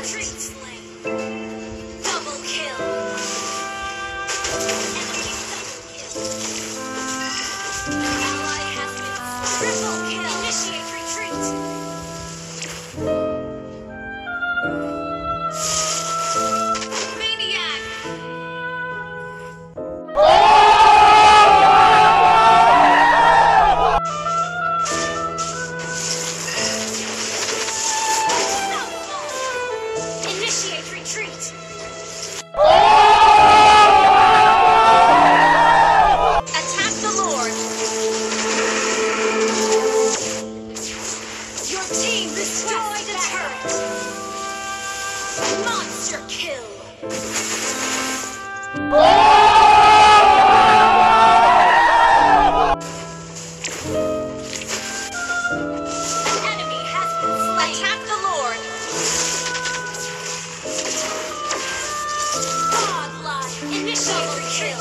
Double kill. Ally has been triple kill. Initiate retreat. Maniac. Initiate retreat. Attack the Lord. Your team destroyed the turret. Monster kill. An enemy has been slain. Attack the Lord. Godlike. Initiate retreat.